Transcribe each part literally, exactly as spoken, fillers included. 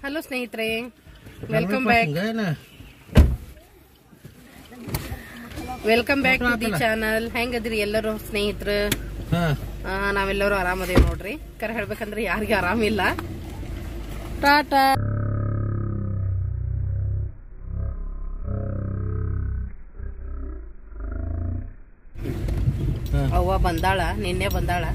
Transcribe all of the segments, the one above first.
Hello ಸ್ನೇಹಿತರೆ, welcome back welcome back to the channel. ಹೆಂಗದ್ರಿ ಎಲ್ಲರೂ ಸ್ನೇಹಿತರು? ನಾವೆಲ್ಲರೂ ಆರಾಮದೇವ್ ನೋಡ್ರಿ. ಕರೆ ಹೇಳ್ಬೇಕಂದ್ರೆ ಯಾರಿಗೆ ಆರಾಮಿಲ್ಲ. ಟಾಟಾ. ಅವ್ವ ಬಂದಾಳ, ನಿನ್ನೆ ಬಂದಾಳ.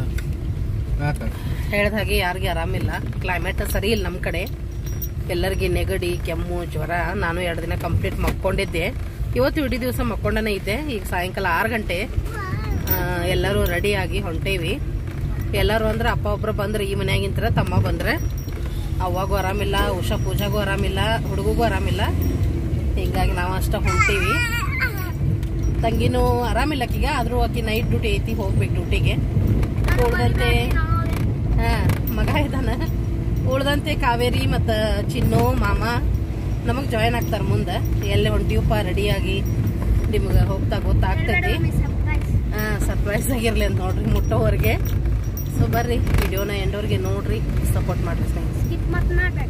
ಹೇಳ್ದ ಹಾಗೆ ಯಾರಿಗೆ ಆರಾಮಿಲ್ಲ. ಕ್ಲೈಮೇಟ್ ಸರಿ ಇಲ್ಲ ನಮ್ ಕಡೆ. ಎಲ್ಲರಿಗೆ ನೆಗಡಿ, ಕೆಮ್ಮು, ಜ್ವರ. ನಾನು ಎರಡು ದಿನ ಕಂಪ್ಲೀಟ್ ಮಕ್ಕೊಂಡಿದ್ದೆ. ಇವತ್ತು ಇಡೀ ದಿವಸ ಮಕ್ಕೊಂಡನೇ ಇದ್ದೆ. ಈಗ ಸಾಯಂಕಾಲ ಆರು ಗಂಟೆ ಎಲ್ಲರೂ ರೆಡಿ ಆಗಿ ಹೊಂಟೇವಿ. ಎಲ್ಲರೂ ಅಂದ್ರೆ ಅಪ್ಪ ಒಬ್ರು ಬಂದ್ರೆ ಈ ಮನ್ಯಾಗಿಂತರ, ತಮ್ಮ ಬಂದ್ರೆ ಅವಾಗೂ ಆರಾಮಿಲ್ಲ, ಉಷಾ ಪೂಜಾಗೂ ಆರಾಮಿಲ್ಲ, ಹುಡುಗಗೂ ಆರಾಮಿಲ್ಲ. ಹಿಂಗಾಗಿ ನಾವು ಅಷ್ಟ ಹೊಂಟೀವಿ. ತಂಗಿನೂ ಆರಾಮಿಲ್ಲ ಆಕಿಗ, ಆದ್ರೂ ಆಕಿ ನೈಟ್ ಡ್ಯೂಟಿ ಐತಿ, ಹೋಗ್ಬೇಕು ಡ್ಯೂಟಿಗೆ. ಉಳ್ದಂತೆ ಹಾ ಮಗ ಇದ್ದಾನ. ಉಳ್ದಂತೆ ಕಾವೇರಿ ಮತ್ತ ಚಿನ್ನು ಮಾಮ ನಮಗ್ ಜಾಯಿನ್ ಆಗ್ತಾರ ಮುಂದೆ. ಎಲ್ಲೇ ಹೊಂಟಿವಪ್ಪ ರೆಡಿಯಾಗಿ ನಿಮ್ಗೆ ಹೋಗ್ತಾ ಗೊತ್ತಾಗ್ತೈತಿ. ಹಾ ಸರ್ಪ್ರೈಸ್ ಆಗಿರ್ಲಿ ಅಂತ ನೋಡ್ರಿ ಮುಟ್ಟೋವರೆಗೆ. ಸೊ ಬರ್ರಿ, ವಿಡಿಯೋನ ಎಂಡೋರ್ಗೆ ನೋಡ್ರಿ, ಸಪೋರ್ಟ್ ಮಾಡ್ರಿ ಸ್ನೇಹಿತರೆ.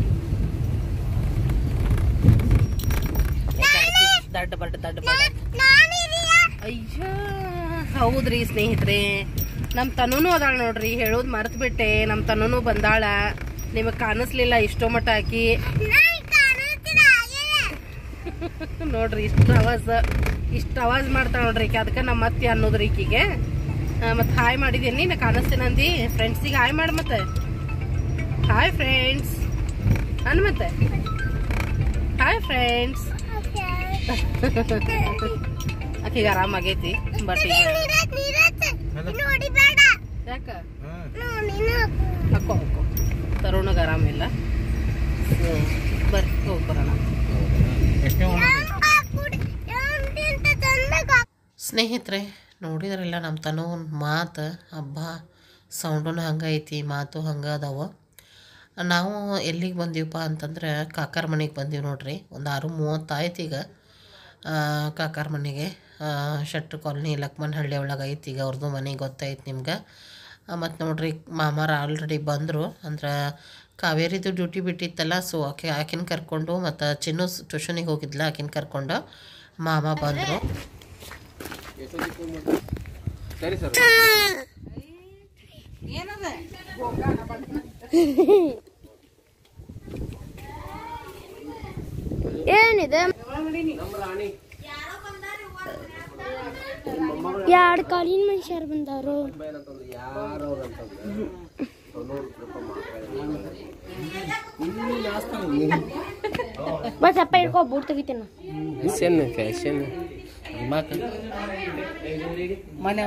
ದಡ್ಡ ಬಡ್ಡ ದಡ್ಡ ಬಡ್ಡ ಅಯ್ಯ ಹೌದ್ರಿ ಸ್ನೇಹಿತರೆ, ನಮ್ ತನೂನು ಅದಾಳ ನೋಡ್ರಿ. ಹೇಳೋದ್ ಮರ್ತ್ ಬಿಟ್ಟೆ, ನಮ್ ತನೂನು ಬಂದಾಳ. ನಿಮಗ್ ಕಾಣಿಸ್ಲಿಲ್ಲ ಇಷ್ಟೋ ಮಟ್ಟ ಹಾಕಿ ನೋಡ್ರಿ. ಇಷ್ಟ ಅವಾಜ್ ಇಷ್ಟ ಅವಾಜ್ ಮಾಡ್ತಾಳ ನೋಡ್ರಿ ಈಕೆ. ಅದಕ್ಕೆ ನಮ್ಮ ಅತ್ತಿ ಅನ್ನೋದ್ರಿ ಈಕಿಗೆ. ಮತ್ ಹಾಯ್ ಮಾಡಿದೀನಿ, ನಾ ಕಾಣಿಸ್ತೇನಂದಿ. ಫ್ರೆಂಡ್ಸಿಗೆ ಹಾಯ್ ಮಾಡ. ಮತ್ತೆ ಹಾಯ್ ಫ್ರೆಂಡ್ಸ್ ಅನ್. ಮತ್ತೆ ಹಾಯ್ ಫ್ರೆಂಡ್ಸ್. ಆಕಿಗೆ ಆರಾಮಾಗೈತಿ. ಬಟ್ ಈಗ ಯಾಕ ಹಾಕೋ ಹಾಕೋ ತರುಣಗ ಆರಾಮಿಲ್ಲ. ಬರ್ರಿ ಹೋಗಿ ಬರೋಣ. ಸ್ನೇಹಿತರೆ ನೋಡಿದ್ರಲ್ಲ, ನಮ್ಮ ತನೂ ಮಾತು ಹಬ್ಬ ಸೌಂಡೂ ಹಂಗೆ ಐತಿ, ಮಾತು ಹಂಗೆ ಅದಾವ. ನಾವು ಎಲ್ಲಿಗೆ ಬಂದೀವಪ್ಪ ಅಂತಂದ್ರೆ ಕಾಕಾರ ಮನೆಗೆ ಬಂದೀವಿ ನೋಡ್ರಿ. ಒಂದು ಆರು ಮೂವತ್ತು ಆಯ್ತು ಈಗ. ಕಾಕಾರ ಮನೆಗೆ ಶೆಟ್ರ್ ಕಾಲನಿ ಲಕ್ಮನ್ ಹಳ್ಳಿ ಒಳಗೆ ಐತಿ. ಈಗ ಅವ್ರದ್ದು ಮನೆ ಗೊತ್ತಾಯ್ತು ನಿಮ್ಗೆ. ಮತ್ತು ನೋಡ್ರಿ ಮಾಮಾರ ಆಲ್ರೆಡಿ ಬಂದರು. ಅಂದ್ರೆ ಕಾವೇರಿದು ಡ್ಯೂಟಿ ಬಿಟ್ಟಿತ್ತಲ್ಲ, ಸೊ ಆಕೆ ಆಕಿನ ಕರ್ಕೊಂಡು, ಮತ್ತು ಚಿನ್ನು ಟ್ಯೂಷನಿಗೆ ಹೋಗಿದ್ಲ, ಆಕಿನ ಕರ್ಕೊಂಡು ಮಾಮ ಬಂದರು. ಏನಿದೆ ಎರಡು ಕಾಲಿನ ಮನುಷ್ಯರು ಬಂದವರು. ಬಸ್ ಅಪ್ಪ ಇಡ್ಕೋ, ಬೂಟ್ ತೆಗಿತೇನೆ. ಮನೆ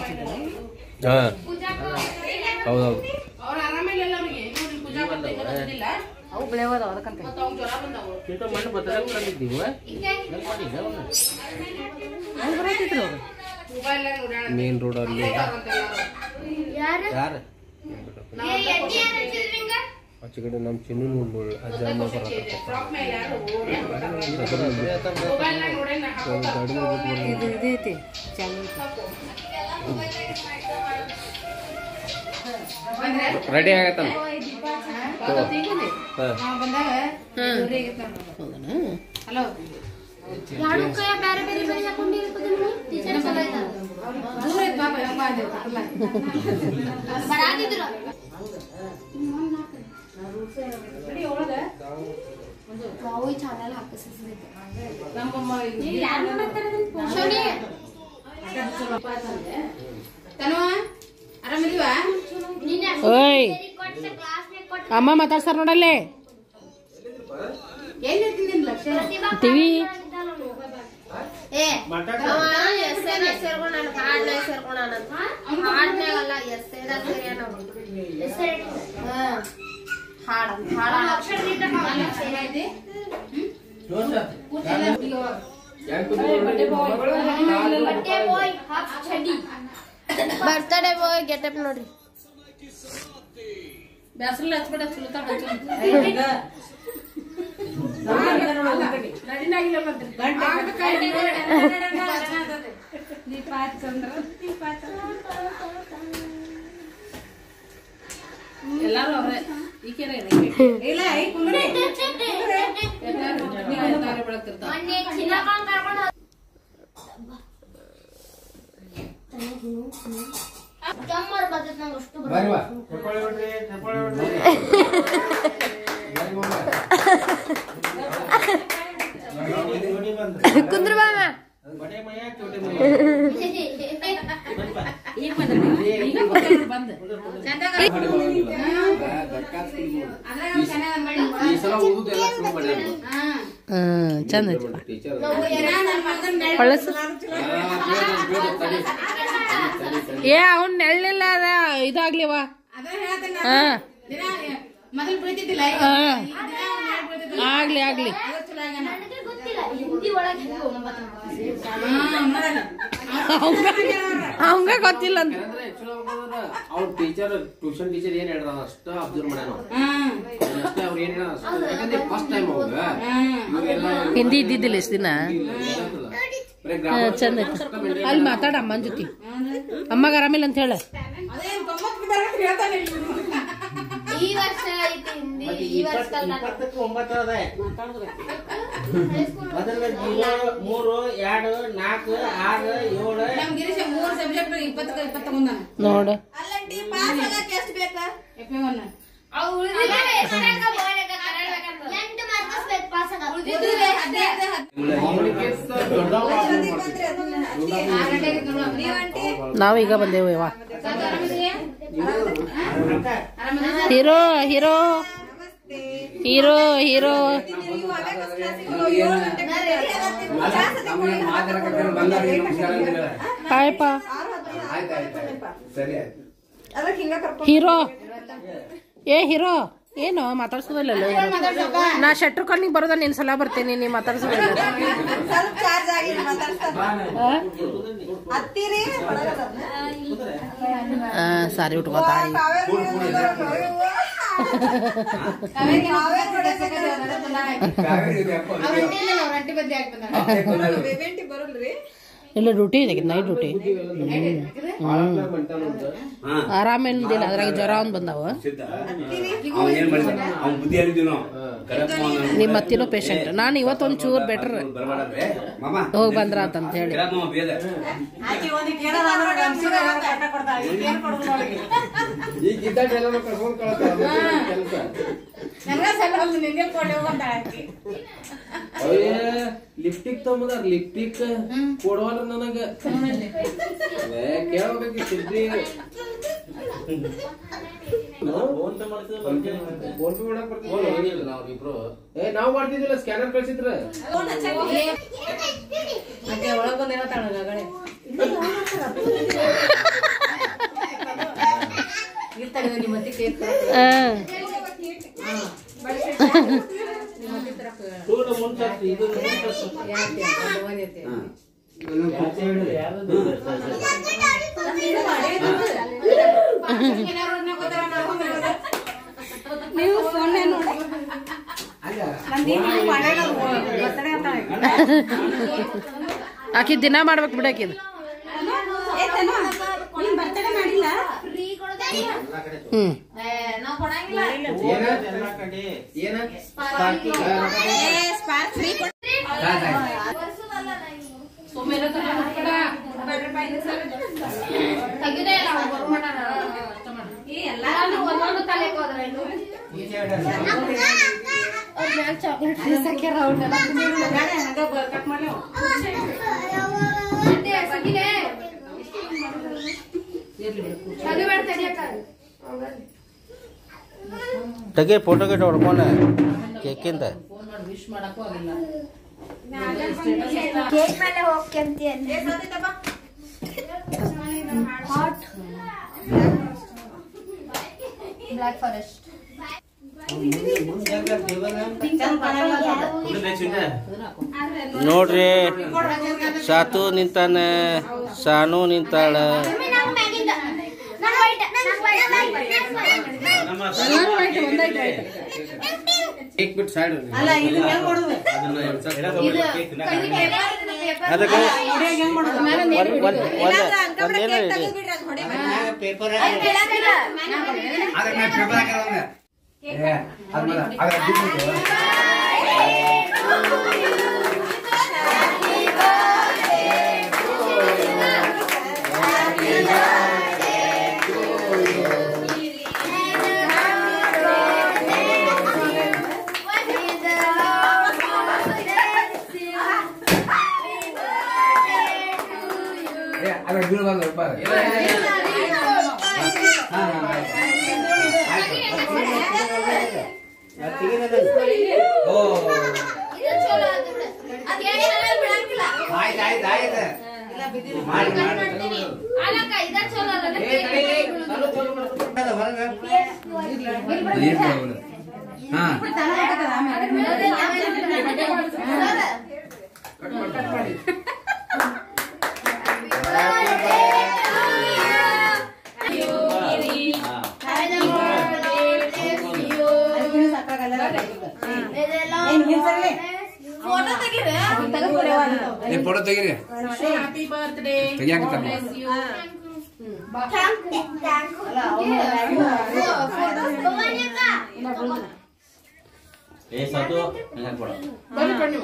ಹೌದೌದು ಅವು ಬೆಳೆಯೋದು ಅದಕ್ಕಂತ ಮೇನ್ ರೋಡ್ ಅಲ್ಲಿ ಆಚೆ ಕಡೆ ನಮ್ಮ ಚಿನ್ನು ಅಜ್ಜ ಅಮ್ಮ ಇದೈತಿ ರೆಡಿ ಆಗತ್ತಲ್ಲ. ಹಲೋ ಚಾನಲ್ ಹಾಕಿಸಿ ಓಯ್ ಅಮ್ಮ ಮಾತಾಡ್ಸಾರ ನೋಡಲ್ಲೇ ಟಿವಿ. ಬರ್ತಡೇ ಬಾಯ್ ಗೆಟಪ್ ನೋಡ್ರಿ. ಬ್ಯಾಸರಲ್ಲ ಹಚ್ಬೇಡ, ಸುಲ್ತಾನ್ ದೀಪ ಚಂದ್ರ ದೀಪ ಎಲ್ಲಾರು ಅವ್ರೆ ಈಕೆರೆ ಇಲ್ಲ ಈ ಕುಂದ್ರೆ ಎಲ್ಲಾರು ಬೆಳಗ್ತಿರ್ತಾರೆ ಕುಂದ್ರ ಬಾಮ ಚಂದ ಏ ಅವನ್ ನೆಳ್ಳಿಲ್ಲ ಇದಾಗ್ಲಿವ ಆಗ್ಲಿ ಆಗ್ಲಿ ಅವಂಗ ಗೊತ್ತಿಲ್ಲ ಅಂತ ಅವ್ರ ಟೀಚರ್ ಟ್ಯೂಷನ್ ಟೀಚರ್ ಏನ್ ಹೇಳ್ರ ಅಷ್ಟ ಅಬ್ಸರ್ವ್ ಮಾಡ್ಯಾನ ಅಷ್ಟೇ ಅವ್ರು ಏನ್ ಹೇಳ ಫಸ್ಟ್ ಟೈಮ್ ಅವಾಗ ಹಿಂದಿ ಇದ್ದಿದ್ದಿಲ್ಲ ಇಷ್ಟ ದಿನ ಚಂದ ಅಲ್ಲಿ ಮಾತಾಡ ಅಮ್ಮನ ಜೊತೆ ಅಮ್ಮಗ ಆರಾಮಿಲ್ಲ ಅಂತ ಹೇಳ ಈ ವರ್ಷ ಐತಿ ಹಿಂದಿ ಈ ವರ್ಷ ಮೂರು ಎರಡು ನಾಲ್ಕು ಆರು ಏಳು ಮೂರು ಸಬ್ಜೆಕ್ಟ್ ಇಪ್ಪತ್ತ ಇಪ್ಪತ್ತ ಮುಂದ ನೋಡು ನಾವೀಗ ಬಂದೇವು ಯವ್ವ ಹೀರೋ ಹೀರೋ ಹೀರೋ ಹೀರೋ ಹಾಯಪ್ಪ ಹೀರೋ ಏ ಹೀರೋ ಏನು ಮಾತಾಡ್ಸೋದಿಲ್ಲ ನಾ ಶೆಟ್ರು ಕಣ್ಣಿಗೆ ಬರೋದ ನಿನ್ ಸಲ ಬರ್ತೇನೆ ನೀ ಮಾತಾಡ್ಸೋದಿಲ್ಲ ಸಾರಿ ಉಟ್ಕೋತಾಳಿ ಇಲ್ಲ ಡ್ಯೂಟಿ ಇದೆ ನೈಟ್ ಡ್ಯೂಟಿ ಆರಾಮೇನಿಲ್ಲ ಅದ್ರಾಗ ಜ್ವರ ಒಂದ್ ಬಂದಾವ ನಿಮ್ಮ ಅತ್ತಿನೂ ಪೇಷಂಟ್ ನಾನು ಇವತ್ತೊಂದ್ ಚೂರ್ ಬೆಟರ್ ಹೋಗ್ ಬಂದ್ರ ಅಂತ ಹೇಳಿ ಲಿಪ್ಟಿಕ್ ತಗೊಂಬದ ಲಿಪ್ಟಿಕ್ ಕೊಡವಲ್ಲ ನನಗ ಕೇಳಬೇಕು ಸುದ್ದಿ ನಾವಿಬ್ರು ಏ ನಾವ್ ಮಾಡ್ತಿದ್ದಿಲ್ಲ ಸ್ಕ್ಯಾನರ್ ಕಳ್ಸಿದ್ರ ನೀವು ಫೋನ್ ಆಕಿ ದಿನ ಮಾಡ್ಬೇಕು ಬಿಡಾಕಿದ್ ಹ್ಮ್ ತಗೆ ಫೋಟೋ ಗಿಟ ಹೊಡ್ಕೊಂಡ ಕೇಕಿಂದ ಕೇಕ್ ಮೇಲೆ ಹೋಗ್ಕಂತೀಯ ಬ್ಲಾಕ್ ಫಾರೆಸ್ಟ್ ನೋಡ್ರಿ ಸಾತು ನಿಂತಾನ ಸಾನು ನಿಂತಾಳ ಅದಕ್ಕೆ ಪೇಪರ್ ಅಲ್ಲ ಬೀಳು ಬಂದು ರೂಪಾಯಿ ಓ ಆಯ್ತು ಆಯ್ತು ಆಯ್ತು ಮಾಡಿ ಮಾಡಿ ಹಾ ಫೋಟೋ ತೆಗೀರಿ ಹ್ಯಾಪಿ ಬರ್ತ್ಡೇ ತೆಗಿಯಾಕತ್ತಾರ ಏ ಸತು ನಂಗೆ ಕೊಡ ಬನ್ನಿ ಬನ್ನಿ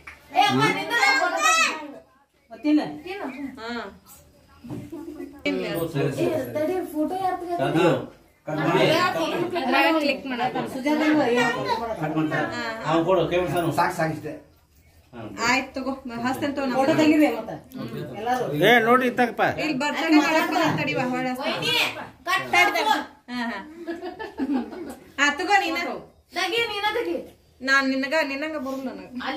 ಸಾಕು ಸಾಕಿಷ್ಟೇ ಆಯ್ತು ತಗೋ ಹಸ್ತಂತ ಏ ನೋಡಿ ಇತ್ತಪ್ಪ ಇಲ್ಲಿ ಬರ್ತಡೇ ಮಾಡಕ್ ತಡಿವ ಹೊಳ ಹಾ ತಗೋ ನೀನ ನಾನ್ ನಿನಗ ನಿನ್ನಂಗ ಬರುಲ್ಲ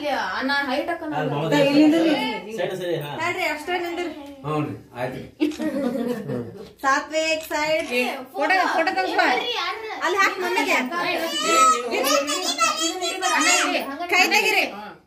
ನನಗ ಅಷ್ಟೇ ನಿಂದ್ರಿ ಹ್ಞೂ ಆಯ್ತು ಸಾತ್ವಿಕ್ ಸೈಡ್ ಫೋಟೋ ಫೋಟೋ ತಗೋ ಅಲ್ಲಿ ಹಾಕಿ ಮನೆಗೆ ಕೈ ತೆಗಿರಿ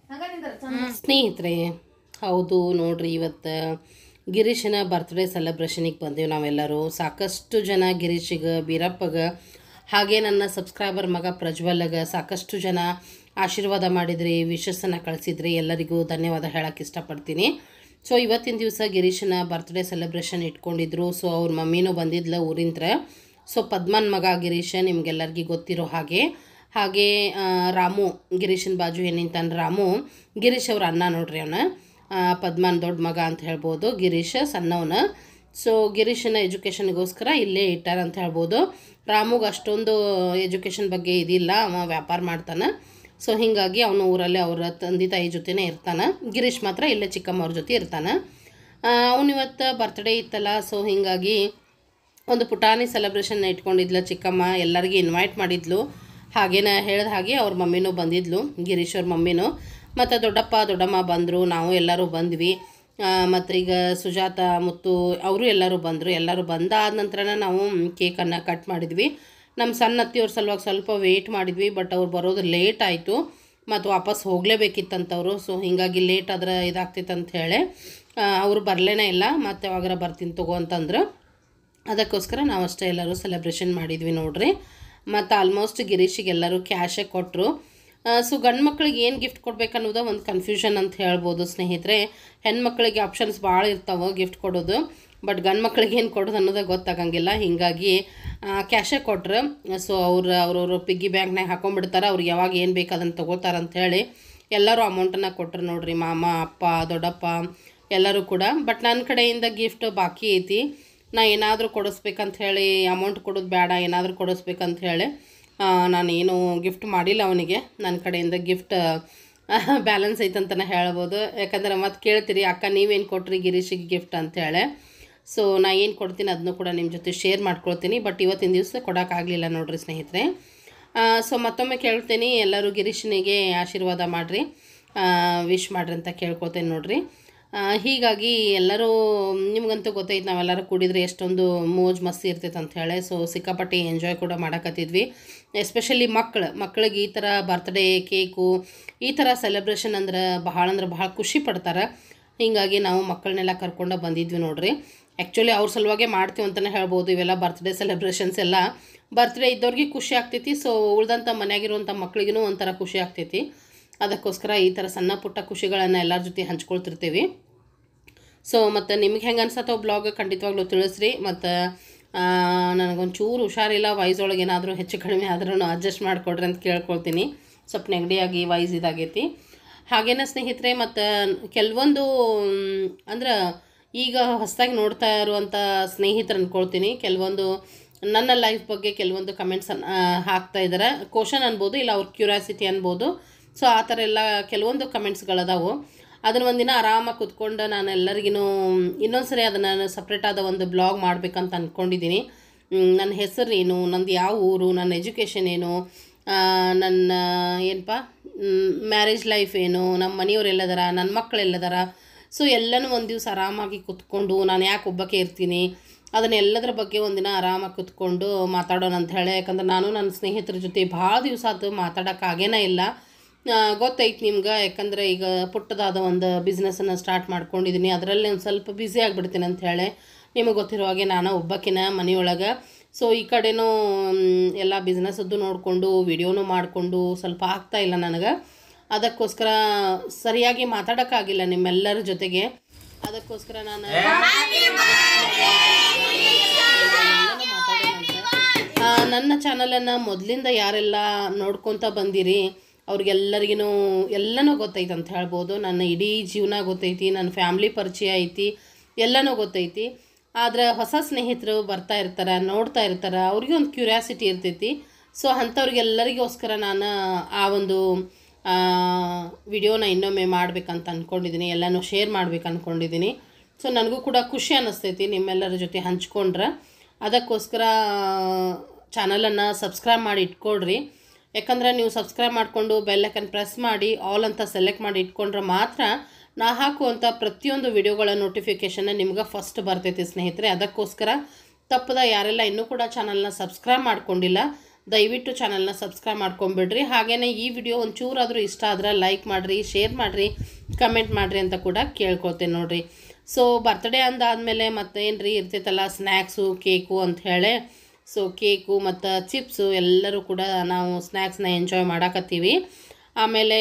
ಸ್ನೇಹಿತರೆ ಹೌದು ನೋಡ್ರಿ ಇವತ್ತು ಗಿರೀಶನ ಬರ್ತ್ಡೇ ಸೆಲೆಬ್ರೇಷನಿಗೆ ಬಂದೆವು ನಾವೆಲ್ಲರೂ. ಸಾಕಷ್ಟು ಜನ ಗಿರೀಶಿಗೆ, ಬೀರಪ್ಪಗೆ, ಹಾಗೆ ನನ್ನ ಸಬ್ಸ್ಕ್ರೈಬರ್ ಮಗ ಪ್ರಜ್ವಲ್ಗೆ ಸಾಕಷ್ಟು ಜನ ಆಶೀರ್ವಾದ ಮಾಡಿದ್ರಿ, ವಿಶಸ್ಸನ್ನು ಕಳಿಸಿದ್ರಿ. ಎಲ್ಲರಿಗೂ ಧನ್ಯವಾದ ಹೇಳಕ್ಕೆ ಇಷ್ಟಪಡ್ತೀನಿ. ಸೊ ಇವತ್ತಿನ ದಿವಸ ಗಿರೀಶನ ಬರ್ತ್ಡೇ ಸೆಲೆಬ್ರೇಷನ್ ಇಟ್ಕೊಂಡಿದ್ರು. ಸೊ ಅವ್ರ ಮಮ್ಮಿನೂ ಬಂದಿದ್ಲ ಊರಿಂತ್ರ. ಸೊ ಪದ್ಮನ್ ಮಗ ಗಿರೀಶ ನಿಮ್ಗೆಲ್ಲರಿಗೂ ಗೊತ್ತಿರೋ ಹಾಗೆ. ಹಾಗೆ ರಾಮು, ಗಿರೀಶನ ಬಾಜು ಏನಿಂತಾನೆ ರಾಮು, ಗಿರೀಶ್ ಅವ್ರ ಅಣ್ಣ ನೋಡ್ರಿ. ಅವನ ಪದ್ಮನ್ ದೊಡ್ಡ ಮಗ ಅಂತ ಹೇಳ್ಬೋದು, ಗಿರೀಶ ಸಣ್ಣವನ. ಸೊ ಗಿರೀಶನ ಎಜುಕೇಷನ್ಗೋಸ್ಕರ ಇಲ್ಲೇ ಇಟ್ಟಾರ ಅಂತ ಹೇಳ್ಬೋದು. ರಾಮುಗೆ ಅಷ್ಟೊಂದು ಎಜುಕೇಷನ್ ಬಗ್ಗೆ ಇದಿಲ್ಲ, ಅವ ವ್ಯಾಪಾರ ಮಾಡ್ತಾನೆ. ಸೊ ಹೀಗಾಗಿ ಅವನು ಊರಲ್ಲೇ ಅವರ ತಂದೆ ತಾಯಿ ಜೊತೆನೇ ಇರ್ತಾನೆ. ಗಿರೀಶ್ ಮಾತ್ರ ಇಲ್ಲೇ ಚಿಕ್ಕಮ್ಮವ್ರ ಜೊತೆ ಇರ್ತಾನೆ. ಅವನು ಇವತ್ತು ಬರ್ತ್ಡೇ ಇತ್ತಲ್ಲ, ಸೊ ಹೀಗಾಗಿ ಒಂದು ಪುಟಾಣಿ ಸೆಲೆಬ್ರೇಷನ್ ಇಟ್ಕೊಂಡಿದ್ಲು ಚಿಕ್ಕಮ್ಮ. ಎಲ್ಲರಿಗೂ ಇನ್ವೈಟ್ ಮಾಡಿದ್ಲು. ಹಾಗೇನ ಹೇಳಿದ ಹಾಗೆ ಅವ್ರ ಮಮ್ಮಿನೂ ಬಂದಿದ್ಲು, ಗಿರೀಶ್ ಅವ್ರ ಮಮ್ಮಿನೂ. ಮತ್ತು ದೊಡ್ಡಪ್ಪ ದೊಡ್ಡಮ್ಮ ಬಂದರು, ನಾವು ಎಲ್ಲರೂ ಬಂದ್ವಿ. ಮತ್ತು ಈಗ ಸುಜಾತ ಮುತ್ತು ಅವರು ಎಲ್ಲರೂ ಬಂದರು. ಎಲ್ಲರೂ ಬಂದಾದ ನಂತರನೇ ನಾವು ಕೇಕನ್ನು ಕಟ್ ಮಾಡಿದ್ವಿ. ನಮ್ಮ ಸಣ್ಣ ಅತ್ತಿಯವ್ರ ಸಲುವಾಗಿ ಸ್ವಲ್ಪ ವೆಯ್ಟ್ ಮಾಡಿದ್ವಿ, ಬಟ್ ಅವ್ರು ಬರೋದು ಲೇಟ್ ಆಯಿತು ಮತ್ತು ವಾಪಸ್ ಹೋಗಲೇಬೇಕಿತ್ತಂತವರು. ಸೊ ಹೀಗಾಗಿ ಲೇಟ್ ಆದ್ರೆ ಇದಾಗ್ತಿತ್ತು ಅಂತ ಹೇಳಿ ಅವರು ಬರಲೇನೇ ಇಲ್ಲ. ಮತ್ತು ಯಾವಾಗಾರ ಬರ್ತೀನಿ ತಗೋ ಅಂತಂದ್ರೆ ಅದಕ್ಕೋಸ್ಕರ ನಾವು ಅಷ್ಟೇ ಎಲ್ಲರೂ ಸೆಲೆಬ್ರೇಷನ್ ಮಾಡಿದ್ವಿ ನೋಡ್ರಿ. ಮತ್ತು ಆಲ್ಮೋಸ್ಟ್ ಗಿರೀಶಿಗೆ ಎಲ್ಲರೂ ಕ್ಯಾಶೇ ಕೊಟ್ಟರು. ಸೊ ಗಂಡು ಮಕ್ಳಿಗೆ ಏನು ಗಿಫ್ಟ್ ಕೊಡ್ಬೇಕು ಅನ್ನೋದು ಒಂದು ಕನ್ಫ್ಯೂಷನ್ ಅಂತ ಹೇಳ್ಬೋದು ಸ್ನೇಹಿತರೆ. ಹೆಣ್ಮಕ್ಳಿಗೆ ಆಪ್ಷನ್ಸ್ ಭಾಳ ಇರ್ತಾವೆ ಗಿಫ್ಟ್ ಕೊಡೋದು, ಬಟ್ ಗಂಡು ಮಕ್ಳಿಗೆ ಏನು ಕೊಡೋದು ಅನ್ನೋದೇ ಗೊತ್ತಾಗಂಗಿಲ್ಲ. ಹೀಗಾಗಿ ಕ್ಯಾಶೇ ಕೊಟ್ರು. ಸೊ ಅವ್ರು ಅವ್ರವ್ರು ಪಿಗ್ಗಿ ಬ್ಯಾಂಕ್ನಾಗ ಹಾಕೊಂಡ್ಬಿಡ್ತಾರೆ, ಅವ್ರಿಗೆ ಯಾವಾಗ ಏನು ಬೇಕು ಅದನ್ನು ತೊಗೋತಾರೆ ಅಂಥೇಳಿ ಎಲ್ಲರೂ ಅಮೌಂಟನ್ನು ಕೊಟ್ಟರು ನೋಡ್ರಿ. ಮಾಮ, ಅಪ್ಪ, ದೊಡ್ಡಪ್ಪ ಎಲ್ಲರೂ ಕೂಡ. ಬಟ್ ನನ್ನ ಕಡೆಯಿಂದ ಗಿಫ್ಟ್ ಬಾಕಿ ಐತಿ. ನಾ ಏನಾದರೂ ಕೊಡಿಸ್ಬೇಕಂತ ಹೇಳಿ, ಅಮೌಂಟ್ ಕೊಡೋದು ಬೇಡ, ಏನಾದರೂ ಕೊಡಿಸ್ಬೇಕಂತ ಹೇಳಿ ನಾನು ಏನು ಗಿಫ್ಟ್ ಮಾಡಿಲ್ಲ ಅವನಿಗೆ. ನನ್ನ ಕಡೆಯಿಂದ ಗಿಫ್ಟ್ ಬ್ಯಾಲೆನ್ಸ್ ಐತಂತಲೇ ಹೇಳ್ಬೋದು. ಯಾಕಂದ್ರೆ ಮತ್ತೆ ಕೇಳ್ತೀರಿ, ಅಕ್ಕ ನೀವೇನು ಕೊಟ್ರಿ ಗಿರೀಶಿಗೆ ಗಿಫ್ಟ್ ಅಂಥೇಳಿ. ಸೊ ನಾ ಏನು ಕೊಡ್ತೀನಿ ಅದನ್ನು ಕೂಡ ನಿಮ್ಮ ಜೊತೆ ಶೇರ್ ಮಾಡ್ಕೊಳ್ತೀನಿ. ಬಟ್ ಇವತ್ತಿನ ದಿವಸ ಕೊಡೋಕ್ಕಾಗಲಿಲ್ಲ ನೋಡ್ರಿ ಸ್ನೇಹಿತರೆ. ಸೊ ಮತ್ತೊಮ್ಮೆ ಕೇಳ್ತೀನಿ, ಎಲ್ಲರೂ ಗಿರೀಶನಿಗೆ ಆಶೀರ್ವಾದ ಮಾಡಿರಿ, ವಿಶ್ ಮಾಡಿರಿ ಅಂತ ಕೇಳ್ಕೊಳ್ತೇನೆ ನೋಡ್ರಿ. ಹೀಗಾಗಿ ಎಲ್ಲರೂ ನಿಮ್ಗಂತೂ ಗೊತ್ತೈತೆ, ನಾವೆಲ್ಲರೂ ಕೂಡಿದ್ರೆ ಎಷ್ಟೊಂದು ಮೋಜ್ ಮಸ್ತಿ ಇರ್ತೈತೆ ಅಂಥೇಳಿ. ಸೊ ಸಿಕ್ಕಾಪಟ್ಟೆ ಎಂಜಾಯ್ ಕೂಡ ಮಾಡಕತ್ತಿದ್ವಿ. ಎಸ್ಪೆಷಲಿ ಮಕ್ಕಳು ಮಕ್ಳಿಗೆ ಈ ಥರ ಬರ್ತ್ಡೇ ಕೇಕು ಈ ಥರ ಸೆಲೆಬ್ರೇಷನ್ ಅಂದ್ರೆ ಭಾಳ ಅಂದ್ರೆ ಭಾಳ ಖುಷಿ ಪಡ್ತಾರೆ. ಹೀಗಾಗಿ ನಾವು ಮಕ್ಕಳನ್ನೆಲ್ಲ ಕರ್ಕೊಂಡು ಬಂದಿದ್ವಿ ನೋಡ್ರಿ. ಆ್ಯಕ್ಚುಲಿ ಅವ್ರ ಸಲುವಾಗೇ ಮಾಡ್ತೀವಿ ಅಂತಲೇ ಹೇಳ್ಬೋದು. ಇವೆಲ್ಲ ಬರ್ತ್ಡೇ ಸೆಲೆಬ್ರೇಷನ್ಸ್ ಎಲ್ಲ ಬರ್ತ್ಡೇ ಇದ್ದವ್ರಿಗೆ ಖುಷಿ ಆಗ್ತೈತಿ. ಸೊ ಉಳ್ದಂಥ ಮನೆಯಾಗಿರುವಂಥ ಮಕ್ಳಿಗೂ ಒಂಥರ ಖುಷಿ ಆಗ್ತೈತಿ. ಅದಕ್ಕೋಸ್ಕರ ಈ ಥರ ಸಣ್ಣ ಪುಟ್ಟ ಖುಷಿಗಳನ್ನು ಎಲ್ಲರ ಜೊತೆ ಹಂಚ್ಕೊಳ್ತಿರ್ತೀವಿ. ಸೊ ಮತ್ತು ನಿಮ್ಗೆ ಹೆಂಗೆ ಅನ್ಸತ್ತೋ ಬ್ಲಾಗ್ ಖಂಡಿತವಾಗ್ಲೂ ತಿಳಿಸ್ರಿ. ಮತ್ತು ನನಗೊಂಚೂರು ಹುಷಾರಿಲ್ಲ, ವಾಯ್ಸ್ ಒಳಗೆ ಏನಾದರೂ ಹೆಚ್ಚು ಕಡಿಮೆ ಆದ್ರೂ ಅಡ್ಜಸ್ಟ್ ಮಾಡಿಕೊಡ್ರಿ ಅಂತ ಕೇಳ್ಕೊಳ್ತೀನಿ. ಸ್ವಲ್ಪ ನೆಗಡಿಯಾಗಿ ವಾಯ್ಸ್ ಇದಾಗೈತಿ. ಹಾಗೇನ ಸ್ನೇಹಿತರೆ, ಮತ್ತು ಕೆಲವೊಂದು ಅಂದ್ರೆ ಈಗ ಹೊಸದಾಗಿ ನೋಡ್ತಾ ಇರುವಂಥ ಸ್ನೇಹಿತರು ಅಂದ್ಕೊಳ್ತೀನಿ, ಕೆಲವೊಂದು ನನ್ನ ಲೈಫ್ ಬಗ್ಗೆ ಕೆಲವೊಂದು ಕಮೆಂಟ್ಸನ್ನು ಹಾಕ್ತಾ ಇದ್ದಾರೆ. ಕ್ವಶನ್ ಅನ್ಬೋದು, ಇಲ್ಲ ಅವ್ರ ಕ್ಯೂರಿಯಾಸಿಟಿ ಅನ್ಬೋದು. ಸೊ ಆ ಥರ ಎಲ್ಲ ಕೆಲವೊಂದು ಕಮೆಂಟ್ಸ್ಗಳದಾವು. ಅದನ್ನು ಒಂದಿನ ಆರಾಮಾಗಿ ಕೂತ್ಕೊಂಡು ನಾನು ಎಲ್ಲರಿಗೂ ಇನ್ನೊಂದು ಸರಿ ಅದನ್ನು ಸಪ್ರೇಟ್ ಆದ ಒಂದು ಬ್ಲಾಗ್ ಮಾಡಬೇಕಂತ ಅಂದ್ಕೊಂಡಿದ್ದೀನಿ. ನನ್ನ ಹೆಸರು ಏನು, ನಂದು ಯಾವ ಊರು, ನನ್ನ ಎಜುಕೇಷನ್ ಏನು, ನನ್ನ ಏನಪ್ಪ ಮ್ಯಾರೇಜ್ ಲೈಫ್ ಏನು, ನಮ್ಮ ಮನೆಯವರೆಲ್ಲದಾರ, ನನ್ನ ಮಕ್ಕಳೆಲ್ಲದಾರ, ಸೊ ಎಲ್ಲನೂ ಒಂದು ದಿವಸ ಆರಾಮಾಗಿ ಕೂತ್ಕೊಂಡು ನಾನು ಯಾಕೆ ಒಬ್ಬಕ್ಕೆ ಇರ್ತೀನಿ ಅದನ್ನೆಲ್ಲದರ ಬಗ್ಗೆ ಒಂದಿನ ಆರಾಮಾಗಿ ಕೂತ್ಕೊಂಡು ಮಾತಾಡೋಣ ಅಂತ ಹೇಳಿ. ಯಾಕಂದ್ರೆ ನಾನು ನನ್ನ ಸ್ನೇಹಿತರ ಜೊತೆ ಭಾಳ ದಿವಸ ಅದು ಮಾತಾಡೋಕ್ಕಾಗೇನೇ ಇಲ್ಲ. ಗೊತ್ತೈತೆ ನಿಮ್ಗೆ, ಯಾಕಂದರೆ ಈಗ ಪುಟ್ಟದಾದ ಒಂದು ಬಿಸ್ನೆಸ್ಸನ್ನು ಸ್ಟಾರ್ಟ್ ಮಾಡ್ಕೊಂಡಿದ್ದೀನಿ, ಅದರಲ್ಲಿ ಒಂದು ಸ್ವಲ್ಪ ಬ್ಯುಸಿ ಆಗಿಬಿಡ್ತೀನಿ ಅಂತ ಹೇಳಿ. ನಿಮಗೆ ಗೊತ್ತಿರೋ ಹಾಗೆ ನಾನು ಒಬ್ಬಾಕಿನ ಮನೆಯೊಳಗೆ. ಸೊ ಈ ಕಡೆನೂ ಎಲ್ಲ ಬಿಸ್ನೆಸ್ಸದ್ದು ನೋಡಿಕೊಂಡು ವಿಡಿಯೋನೂ ಮಾಡಿಕೊಂಡು ಸ್ವಲ್ಪ ಆಗ್ತಾಯಿಲ್ಲ ನನಗೆ. ಅದಕ್ಕೋಸ್ಕರ ಸರಿಯಾಗಿ ಮಾತಾಡೋಕ್ಕಾಗಿಲ್ಲ ನಿಮ್ಮೆಲ್ಲರ ಜೊತೆಗೆ. ಅದಕ್ಕೋಸ್ಕರ ನಾನು ನನ್ನ ಚಾನಲನ್ನು ಮೊದಲಿಂದ ಯಾರೆಲ್ಲ ನೋಡ್ಕೊತ ಬಂದಿರಿ ಅವ್ರಿಗೆಲ್ಲರಿಗೂ ಎಲ್ಲನೂ ಗೊತ್ತೈತೆ ಅಂತ ಹೇಳ್ಬೋದು. ನನ್ನ ಇಡೀ ಜೀವನ ಗೊತ್ತೈತಿ, ನನ್ನ ಫ್ಯಾಮ್ಲಿ ಪರಿಚಯ ಐತಿ, ಎಲ್ಲನೂ ಗೊತ್ತೈತಿ. ಆದರೆ ಹೊಸ ಸ್ನೇಹಿತರು ಬರ್ತಾ ಇರ್ತಾರೆ, ನೋಡ್ತಾ ಇರ್ತಾರೆ, ಅವ್ರಿಗೆ ಒಂದು ಕ್ಯೂರಿಯಾಸಿಟಿ ಇರ್ತೈತಿ. ಸೊ ಅಂಥವ್ರಿಗೆಲ್ಲರಿಗೋಸ್ಕರ ನಾನು ಆ ಒಂದು ವಿಡಿಯೋನ ಇನ್ನೊಮ್ಮೆ ಮಾಡ್ಬೇಕಂತ ಅಂದ್ಕೊಂಡಿದ್ದೀನಿ, ಎಲ್ಲನೂ ಶೇರ್ ಮಾಡ್ಬೇಕು ಅಂದ್ಕೊಂಡಿದ್ದೀನಿ. ಸೊ ನನಗೂ ಕೂಡ ಖುಷಿ ಅನ್ನಿಸ್ತೈತಿ ನಿಮ್ಮೆಲ್ಲರ ಜೊತೆ ಹಂಚ್ಕೊಂಡ್ರೆ. ಅದಕ್ಕೋಸ್ಕರ ಚಾನಲನ್ನು ಸಬ್ಸ್ಕ್ರೈಬ್ ಮಾಡಿ ಇಟ್ಕೊಳ್ರಿ. ಯಾಕಂದರೆ ನೀವು ಸಬ್ಸ್ಕ್ರೈಬ್ ಮಾಡಿಕೊಂಡು ಬೆಲ್ಲೈಕನ್ ಪ್ರೆಸ್ ಮಾಡಿ ಆಲ್ ಅಂತ ಸೆಲೆಕ್ಟ್ ಮಾಡಿ ಇಟ್ಕೊಂಡ್ರೆ ಮಾತ್ರ ನಾ ಹಾಕುವಂಥ ಪ್ರತಿಯೊಂದು ವಿಡಿಯೋಗಳ ನೋಟಿಫಿಕೇಷನ್ನ ನಿಮ್ಗೆ ಫಸ್ಟ್ ಬರ್ತೈತಿ ಸ್ನೇಹಿತರೆ. ಅದಕ್ಕೋಸ್ಕರ ತಪ್ಪದ ಯಾರೆಲ್ಲ ಇನ್ನೂ ಕೂಡ ಚಾನಲ್ನ ಸಬ್ಸ್ಕ್ರೈಬ್ ಮಾಡ್ಕೊಂಡಿಲ್ಲ, ದಯವಿಟ್ಟು ಚಾನಲ್ನ ಸಬ್ಸ್ಕ್ರೈಬ್ ಮಾಡ್ಕೊಂಬಿಡ್ರಿ. ಹಾಗೆಯೇ ಈ ವಿಡಿಯೋ ಒಂಚೂರಾದರೂ ಇಷ್ಟ ಆದ್ರೆ ಲೈಕ್ ಮಾಡಿರಿ, ಶೇರ್ ಮಾಡಿರಿ, ಕಮೆಂಟ್ ಮಾಡಿರಿ ಅಂತ ಕೂಡ ಕೇಳ್ಕೊಳ್ತೇನೆ ನೋಡಿರಿ. ಸೊ ಬರ್ತ್ಡೇ ಅಂದಾದಮೇಲೆ ಮತ್ತೇನು ರೀ ಇರ್ತೈತಲ್ಲ ಸ್ನ್ಯಾಕ್ಸು, ಕೇಕು ಅಂತ ಹೇಳಿ. ಸೊ ಕೇಕು ಮತ್ತು ಚಿಪ್ಸು ಎಲ್ಲರೂ ಕೂಡ ನಾವು ಸ್ನ್ಯಾಕ್ಸ್ನ ಎಂಜಾಯ್ ಮಾಡಾಕತ್ತೀವಿ. ಆಮೇಲೆ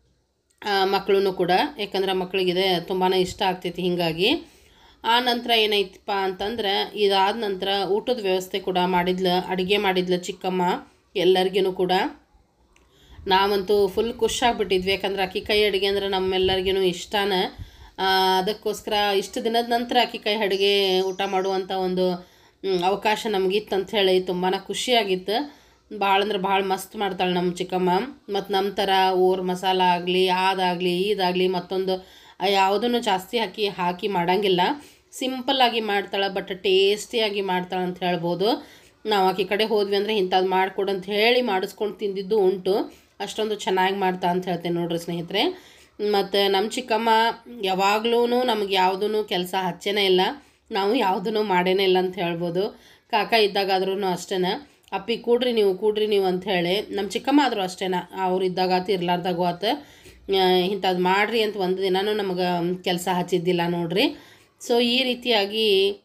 ಮಕ್ಕಳು ಕೂಡ, ಯಾಕಂದ್ರೆ ಮಕ್ಕಳಿಗಿದೆ ತುಂಬಾ ಇಷ್ಟ ಆಗ್ತೈತಿ. ಹೀಗಾಗಿ ಆ ನಂತರ ಏನೈತಪ್ಪ ಅಂತಂದ್ರೆ ಇದಾದ ನಂತರ ಊಟದ ವ್ಯವಸ್ಥೆ ಕೂಡ ಮಾಡಿದ್ಲು, ಅಡುಗೆ ಮಾಡಿದ್ಲು ಚಿಕ್ಕಮ್ಮ ಎಲ್ಲರಿಗೂ ಕೂಡ. ನಾವಂತೂ ಫುಲ್ ಖುಷಿಯಾಗ್ಬಿಟ್ಟಿದ್ವಿ, ಯಾಕಂದ್ರೆ ಅಕ್ಕಿ ಕೈ ಅಡುಗೆ ಅಂದ್ರೆ ನಮ್ಮೆಲ್ಲರಿಗೂ ಇಷ್ಟನ. ಅದಕ್ಕೋಸ್ಕರ ಇಷ್ಟು ದಿನದ ನಂತರ ಅಕ್ಕಿ ಕೈ ಅಡುಗೆ ಊಟ ಮಾಡುವಂಥ ಒಂದು ಅವಕಾಶ ನಮಗಿತ್ತು ಅಂಥೇಳಿ ತುಂಬಾ ಖುಷಿಯಾಗಿತ್ತು. ಭಾಳ ಅಂದ್ರೆ ಭಾಳ ಮಸ್ತ್ ಮಾಡ್ತಾಳೆ ನಮ್ಮ ಚಿಕ್ಕಮ್ಮ. ಮತ್ತು ನಮ್ಮ ಥರ ಓರ್ ಮಸಾಲ ಆಗಲಿ, ಅದಾಗಲಿ ಇದಾಗಲಿ ಮತ್ತೊಂದು ಯಾವುದನ್ನು ಜಾಸ್ತಿ ಹಾಕಿ ಹಾಕಿ ಮಾಡೋಂಗಿಲ್ಲ, ಸಿಂಪಲ್ಲಾಗಿ ಮಾಡ್ತಾಳೆ, ಬಟ್ ಟೇಸ್ಟಿಯಾಗಿ ಮಾಡ್ತಾಳೆ ಅಂತ ಹೇಳ್ಬೋದು. ನಾವು ಆಕೆ ಕಡೆ ಹೋದ್ವಿ ಅಂದರೆ ಇಂಥದ್ದು ಮಾಡಿಕೊಡು ಅಂತ ಹೇಳಿ ಮಾಡಿಸ್ಕೊಂಡು ತಿಂದಿದ್ದು ಉಂಟು. ಅಷ್ಟೊಂದು ಚೆನ್ನಾಗಿ ಮಾಡ್ತಾ ಅಂತ ಹೇಳ್ತೇನೆ ನೋಡ್ರಿ ಸ್ನೇಹಿತರೆ. ಮತ್ತು ನಮ್ಮ ಚಿಕ್ಕಮ್ಮ ಯಾವಾಗಲೂ ನಮಗೆ ಯಾವುದೂ ಕೆಲಸ ಹಚ್ಚೇನೇ ಇಲ್ಲ, ನಾವು ಯಾವುದೂ ಮಾಡೇನೇ ಇಲ್ಲ ಅಂತ ಹೇಳ್ಬೋದು. ಕಾಕ ಇದ್ದಾಗಾದ್ರೂ ಅಷ್ಟೇ, ಅಪ್ಪಿ ಕೂಡ್ರಿ ನೀವು ಕೂಡ್ರಿ ನೀವು ಅಂಥೇಳಿ. ನಮ್ಮ ಚಿಕ್ಕಮ್ಮ ಆದರೂ ಅಷ್ಟೇ, ಅವ್ರು ಇದ್ದಾಗ ಆತು ಇರ್ಲಾರ್ದಾಗೂ ಆತು ಇಂಥದ್ದು ಮಾಡಿರಿ ಅಂತ ಒಂದು ದಿನವೂ ನಮಗೆ ಕೆಲಸ ಹಚ್ಚಿದ್ದಿಲ್ಲ ನೋಡ್ರಿ. ಸೊ ಈ ರೀತಿಯಾಗಿ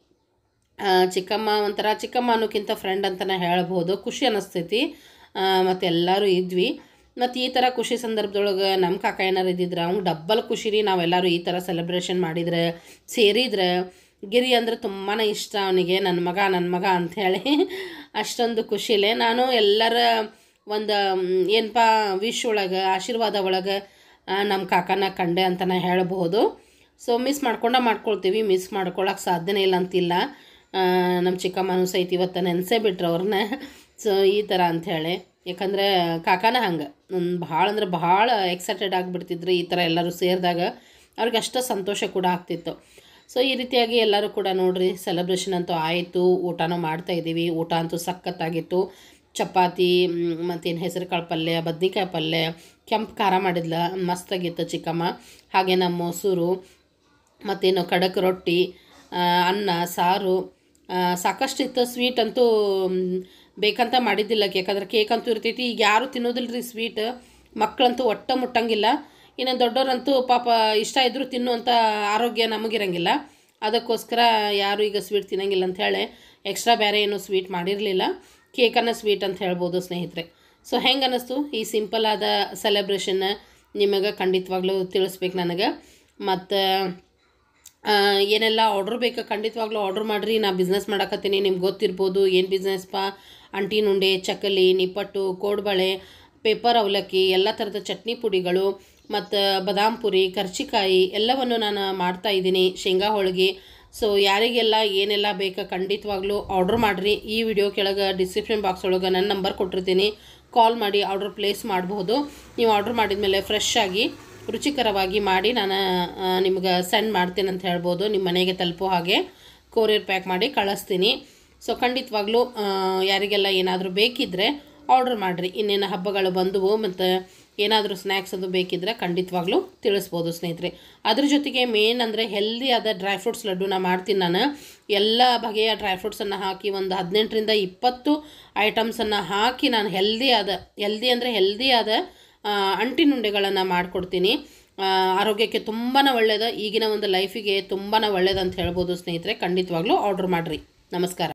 ಚಿಕ್ಕಮ್ಮ ಒಂಥರ ಚಿಕ್ಕಮ್ಮ ಅನ್ನೋಕ್ಕಿಂತ ಫ್ರೆಂಡ್ ಅಂತಲೇ ಹೇಳ್ಬೋದು. ಖುಷಿ ಅನ್ನಿಸ್ತೈತಿ. ಮತ್ತು ಎಲ್ಲರೂ ಇದ್ವಿ. ಮತ್ತು ಈ ಥರ ಖುಷಿ ಸಂದರ್ಭದೊಳಗೆ ನಮ್ಮ ಕಾಕ ಏನಾರು ಇದ್ದಿದ್ರೆ ಅವ್ನಿಗೆ ಡಬ್ಬಲ್ ಖುಷಿ ರೀ. ನಾವೆಲ್ಲರೂ ಈ ಥರ ಸೆಲೆಬ್ರೇಷನ್ ಮಾಡಿದ್ರೆ ಸೇರಿದ್ರೆ. ಗಿರಿ ಅಂದರೆ ತುಂಬಾ ಇಷ್ಟ ಅವನಿಗೆ, ನನ್ನ ಮಗ ನನ್ನ ಮಗ ಅಂಥೇಳಿ ಅಷ್ಟೊಂದು ಖುಷಿಲೇ. ನಾನು ಎಲ್ಲರ ಒಂದು ಏನಪ್ಪ ವಿಶ್ ಒಳಗೆ ಆಶೀರ್ವಾದ ಒಳಗೆ ನಮ್ಮ ಕಾಕನ ಕಂಡೆ ಅಂತಲೇ ಹೇಳ್ಬೋದು. ಸೊ ಮಿಸ್ ಮಾಡ್ಕೊಂಡ ಮಾಡ್ಕೊಳ್ತೀವಿ, ಮಿಸ್ ಮಾಡ್ಕೊಳಕ್ಕೆ ಸಾಧ್ಯನೇ ಇಲ್ಲ ಅಂತಿಲ್ಲ. ನಮ್ಮ ಚಿಕ್ಕಮ್ಮನೂ ಸಹಿತ ಇವತ್ತು ನೆನೆಸೇ ಬಿಟ್ರು ಅವ್ರನ್ನ. ಸೊ ಈ ಥರ ಅಂಥೇಳಿ, ಯಾಕಂದರೆ ಕಾಕನ ಹಂಗೆ ಭಾಳ ಅಂದ್ರೆ ಭಾಳ ಎಕ್ಸೈಟೆಡ್ ಆಗಿಬಿಡ್ತಿದ್ರು ಈ ಥರ ಎಲ್ಲರೂ ಸೇರಿದಾಗ. ಅವ್ರಿಗೆ ಅಷ್ಟು ಸಂತೋಷ ಕೂಡ ಆಗ್ತಿತ್ತು. ಸೊ ಈ ರೀತಿಯಾಗಿ ಎಲ್ಲರೂ ಕೂಡ ನೋಡ್ರಿ ಸೆಲೆಬ್ರೇಷನ್ ಅಂತೂ ಆಯಿತು, ಊಟನೂ ಮಾಡ್ತಾಯಿದ್ದೀವಿ. ಊಟ ಅಂತೂ ಸಖತ್ತಾಗಿತ್ತು. ಚಪಾತಿ ಮತ್ತೇನು ಹೆಸರು ಕಾಳು ಪಲ್ಯ, ಬದ್ನಿಕಾಯಿ ಪಲ್ಯ, ಕೆಂಪು ಖಾರ ಮಾಡಿದ್ಲ, ಮಸ್ತಾಗಿತ್ತು ಚಿಕ್ಕಮ್ಮ. ಹಾಗೆ ನಮ್ಮ ಮೊಸರು, ಮತ್ತೇನು ಖಡಕ್ ರೊಟ್ಟಿ, ಅನ್ನ ಸಾರು ಸಾಕಷ್ಟು ಇತ್ತು. ಸ್ವೀಟ್ ಅಂತೂ ಬೇಕಂತ ಮಾಡಿದ್ದಿಲ್ಲ, ಯಾಕಂದ್ರೆ ಕೇಕ್ ಅಂತೂ ಇರ್ತೈತಿ. ಈಗ ಯಾರು ತಿನ್ನೋದಿಲ್ಲ ರೀ ಸ್ವೀಟ್, ಮಕ್ಕಳಂತೂ ಒಟ್ಟ ಮುಟ್ಟಂಗಿಲ್ಲ. ಇನ್ನು ದೊಡ್ಡವರಂತೂ ಪಾಪ ಇಷ್ಟ ಇದ್ದರೂ ತಿನ್ನುವಂಥ ಆರೋಗ್ಯ ನಮಗಿರಂಗಿಲ್ಲ. ಅದಕ್ಕೋಸ್ಕರ ಯಾರು ಈಗ ಸ್ವೀಟ್ ತಿನ್ನಂಗಿಲ್ಲ ಅಂಥೇಳಿ ಎಕ್ಸ್ಟ್ರಾ ಬೇರೆ ಏನೂ ಸ್ವೀಟ್ ಮಾಡಿರಲಿಲ್ಲ. ಕೇಕನ್ನು ಸ್ವೀಟ್ ಅಂತ ಹೇಳ್ಬೋದು ಸ್ನೇಹಿತರೆ. ಸೊ ಹೆಂಗೆ ಅನ್ನಿಸ್ತು ಈ ಸಿಂಪಲ್ ಆದ ಸೆಲೆಬ್ರೇಷನ್ ನಿಮಗೆ ಖಂಡಿತವಾಗ್ಲೂ ತಿಳಿಸ್ಬೇಕು ನನಗೆ. ಮತ್ತು ಏನೆಲ್ಲ ಆರ್ಡ್ರ್ ಬೇಕಾ ಖಂಡಿತವಾಗ್ಲೂ ಆರ್ಡ್ರ್ ಮಾಡಿರಿ. ನಾ ಬಿಸ್ನೆಸ್ ಮಾಡಕತ್ತೀನಿ, ನಿಮ್ಗೆ ಗೊತ್ತಿರ್ಬೋದು ಏನು ಬಿಸ್ನೆಸ್ಪ. ಅಂಟಿನುಂಡೆ, ಚಕ್ಕಲಿ, ನಿಪ್ಪಟ್ಟು, ಕೋಡ್ಬಳೆ, ಪೇಪರ್ ಅವಲಕ್ಕಿ, ಎಲ್ಲ ಥರದ ಚಟ್ನಿ ಪುಡಿಗಳು ಮತ್ತು ಬಾದಾಮ್ ಪುರಿ, ಕರ್ಚಿಕಾಯಿ ಎಲ್ಲವನ್ನು ನಾನು ಮಾಡ್ತಾಯಿದ್ದೀನಿ, ಶೇಂಗಾ ಹೋಳಿಗೆ. ಸೊ ಯಾರಿಗೆಲ್ಲ ಏನೆಲ್ಲ ಬೇಕಾ ಖಂಡಿತವಾಗ್ಲೂ ಆರ್ಡ್ರ್ ಮಾಡಿರಿ. ಈ ವಿಡಿಯೋ ಕೆಳಗೆ ಡಿಸ್ಕ್ರಿಪ್ಷನ್ ಬಾಕ್ಸ್ ಒಳಗೆ ನನ್ನ ನಂಬರ್ ಕೊಟ್ಟಿರ್ತೀನಿ, ಕಾಲ್ ಮಾಡಿ ಆರ್ಡ್ರ್ ಪ್ಲೇಸ್ ಮಾಡಬಹುದು. ನೀವು ಆರ್ಡ್ರ್ ಮಾಡಿದ ಮೇಲೆ ಫ್ರೆಶ್ ಆಗಿ ರುಚಿಕರವಾಗಿ ಮಾಡಿ ನಾನು ನಿಮ್ಗೆ ಸೆಂಡ್ ಮಾಡ್ತೀನಿ ಅಂತ ಹೇಳ್ಬೋದು. ನಿಮ್ಮ ಮನೆಗೆ ತಲುಪೋ ಹಾಗೆ ಕೊರಿಯರ್ ಪ್ಯಾಕ್ ಮಾಡಿ ಕಳಿಸ್ತೀನಿ. ಸೊ ಖಂಡಿತವಾಗ್ಲೂ ಯಾರಿಗೆಲ್ಲ ಏನಾದರೂ ಬೇಕಿದ್ದರೆ ಆರ್ಡ್ರ್ ಮಾಡಿರಿ. ಇನ್ನೇನು ಹಬ್ಬಗಳು ಬಂದವು ಮತ್ತು ಏನಾದರೂ ಸ್ನ್ಯಾಕ್ಸ್ ಅದು ಬೇಕಿದ್ದರೆ ಖಂಡಿತವಾಗ್ಲೂ ತಿಳಿಸ್ಬೋದು ಸ್ನೇಹಿತರೆ. ಅದ್ರ ಜೊತೆಗೆ ಮೇನ್ ಅಂದರೆ ಹೆಲ್ದಿಯಾದ ಡ್ರೈ ಫ್ರೂಟ್ಸ್ ಲಡ್ಡುನ ಮಾಡ್ತೀನಿ ನಾನು. ಎಲ್ಲ ಬಗೆಯ ಡ್ರೈ ಫ್ರೂಟ್ಸನ್ನು ಹಾಕಿ ಒಂದು ಹದಿನೆಂಟರಿಂದ ಇಪ್ಪತ್ತು ಐಟಮ್ಸನ್ನು ಹಾಕಿ ನಾನು ಹೆಲ್ದಿಯಾದ ಹೆಲ್ದಿ ಅಂದರೆ ಹೆಲ್ದಿಯಾದ ಅಂಟಿನುಂಡೆಗಳನ್ನು ಮಾಡಿಕೊಡ್ತೀನಿ. ಆರೋಗ್ಯಕ್ಕೆ ತುಂಬಾ ಒಳ್ಳೆಯದು, ಈಗಿನ ಒಂದು ಲೈಫಿಗೆ ತುಂಬಾ ಒಳ್ಳೆಯದು ಅಂತ ಹೇಳ್ಬೋದು ಸ್ನೇಹಿತರೆ. ಖಂಡಿತವಾಗ್ಲೂ ಆರ್ಡ್ರ್ ಮಾಡಿರಿ. ನಮಸ್ಕಾರ.